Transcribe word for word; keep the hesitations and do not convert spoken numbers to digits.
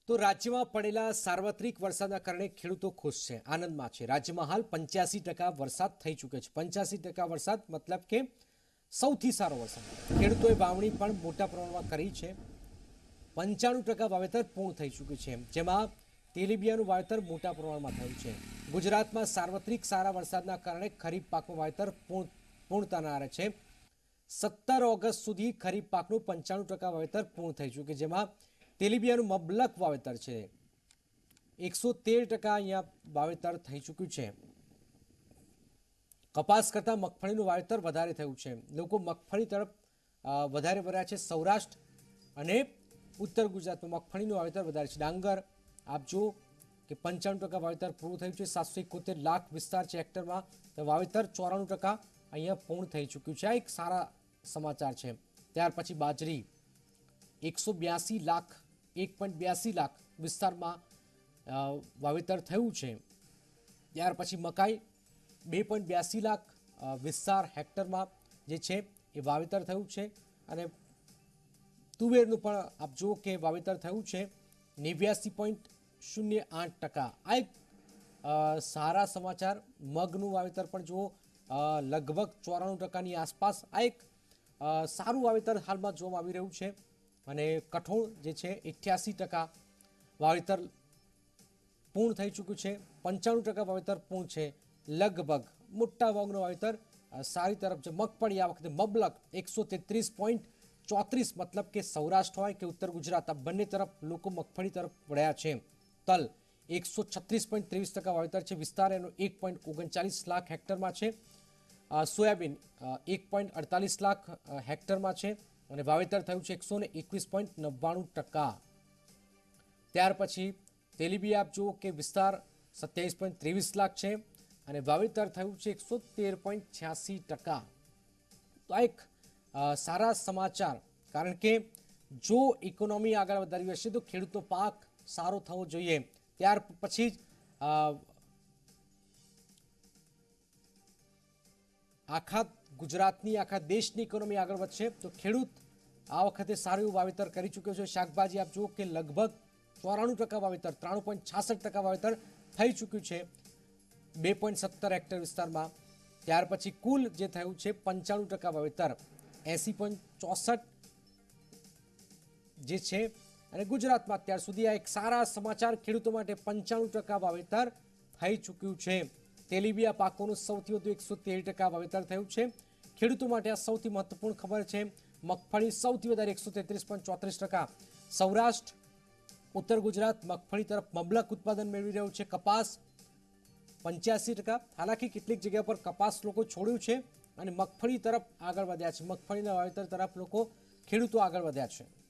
તો રાજ્યમાં પડેલા સાર્વત્રિક વરસાદના કારણે ખેડૂતો ખુશ છે, આનંદમાં છે। રાજ્યમાં હાલ પંચ્યાસી ટકા વરસાદ થઈ ચૂક્યો છે। પંચ્યાસી ટકા વરસાદ મતલબ કે સૌથી સારો વરસાદ। ખેડૂતોએ વાવણી પણ મોટા પ્રમાણમાં કરી છે। પંચાણું ટકા વાવેતર પૂર્ણ થઈ ચૂક્યું છે, જેમાં તેલીબિયાનું વાવેતર મોટા પ્રમાણમાં થયું છે। ગુજરાતમાં સાર્વત્રિક સારા વરસાદના કારણે ખરીફ પાકનું વાવેતર પૂર્ણ પૂર્ણતાના આરે છે। સત્તર ઓગસ્ટ સુધી ખરીફ પાકનું પંચાણું ટકા વાવેતર પૂર્ણ થઈ ચૂક્યું છે, જેમાં તેલીબિયાનું મબલક વાવેતર છે। એકસો તેર ટકા અહીંયા વાવેતર થઈ ચૂક્યું છે। કપાસ કરતાં મગફળીનું વાવેતર વધારે થયું છે। લોકો મગફળી તરફ વધારે વળ્યા છે। સૌરાષ્ટ્ર અને ઉત્તર ગુજરાતમાં મગફળીનું વાવેતર વધારે છે। ડાંગર આપ જો કે પંચાણું ટકા વાવેતર પૂરું થયું છે। સાતસો એકોતેર લાખ વિસ્તાર છે હેક્ટરમાં, તો વાવેતર ચોરાણું ટકા અહીંયા પૂર્ણ થઈ ચૂક્યું છે। આ એક સારા સમાચાર છે। ત્યાર પછી બાજરી એકસો બ્યાસી લાખ એક પોઈન્ટ બ્યાસી લાખ વિસ્તારમાં વાવેતર થયું છે। ત્યાર પછી મકાઈ બે પોઈન્ટ બ્યાસી લાખ વિસ્તાર હેક્ટરમાં જે છે એ વાવેતર થયું છે। અને તુવેરનું પણ આપ જુઓ કે વાવેતર થયું છે નેવ્યાસી પોઈન્ટ શૂન્ય આઠ ટકા। આ એક સારા સમાચાર। મગનું વાવેતર પણ જુઓ લગભગ ચોરાણું ટકાની આસપાસ। આ એક સારું વાવેતર હાલમાં જોવામાં આવી રહ્યું છે। અને કઠોળ જે છે અઠ્યાસી ટકા વાવેતર પૂર્ણ થઈ ચૂક્યું છે। પંચાણું ટકા વાવેતર પૂર્ણ છે। લગભગ મોટા ભાગનું વાવેતર સારી તરફ છે। મગફળી આ વખતે મબલક એકસો તેત્રીસ પોઈન્ટ ચોત્રીસ મતલબ કે સૌરાષ્ટ્ર હોય કે ઉત્તર ગુજરાત આ બંને તરફ લોકો મગફળી તરફ વળ્યા છે। તલ એકસો છત્રીસ પોઈન્ટ ત્રેવીસ ટકા વાવેતર છે। વિસ્તાર એનો એક પોઈન્ટ ઓગણચાલીસ લાખ હેક્ટરમાં છે। સોયાબીન એક પોઈન્ટ અડતાલીસ લાખ હેક્ટરમાં છે અને વાવેતર થયું છે એકસો ને એકવીસ પોઈન્ટ નવ્વાણું ટકા। ત્યાર પછી તેલીબિયા આપ જુઓ કે વિસ્તાર સત્યાવીસ પોઈન્ટ ત્રેવીસ લાખ છે અને વાવેતર થયું છે એકસો તેર પોઈન્ટ છ્યાસી ટકા। તો આ એક સારા સમાચાર, કારણ કે જો ઇકોનોમી આગળ વધારવી હશે તો ખેડૂતનો પાક સારો થવો જોઈએ। ત્યાર પછી જ આખા ગુજરાતની આખા દેશની ઇકોનોમી આગળ વધશે। તો ખેડૂત આ વખતે સારું એવું વાવેતર કરી ચૂક્યો છે। શાકભાજી આપ જુઓ કે લગભગ ચોરાણું ટકા વાવેતર ત્રાણું પોઈન્ટ છાસઠ ટકા વાવેતર થઈ ચૂક્યું છે બે પોઈન્ટ સત્તર હેક્ટર વિસ્તારમાં। ત્યાર પછી કુલ જે થયું છે પંચાણું ટકા વાવેતર એસી પોઈન્ટ ચોસઠ જે છે। અને ગુજરાતમાં અત્યાર સુધી આ એક સારા સમાચાર ખેડૂતો માટે પંચાણું ટકા વાવેતર થઈ ચૂક્યું છે। તેલીબિયા પાકોનું સૌથી વધુ એકસો તેર ટકા વાવેતર થયું છે। ખેડૂતો માટે આ સૌથી મહત્વપૂર્ણ ખબર છે। મગફળી સૌથી વધારે એકસો તેત્રીસ પોઈન્ટ ચોત્રીસ ટકા। સૌરાષ્ટ્ર ઉત્તર ગુજરાત મગફળી તરફ મબલક ઉત્પાદન મેળવી રહ્યું છે। કપાસ પંચ્યાસી ટકા। હાલાકી કેટલીક જગ્યા પર કપાસ લોકો છોડ્યું છે અને મગફળી તરફ આગળ વધ્યા છે। મગફળીના વાવેતર તરફ લોકો ખેડૂતો આગળ વધ્યા છે।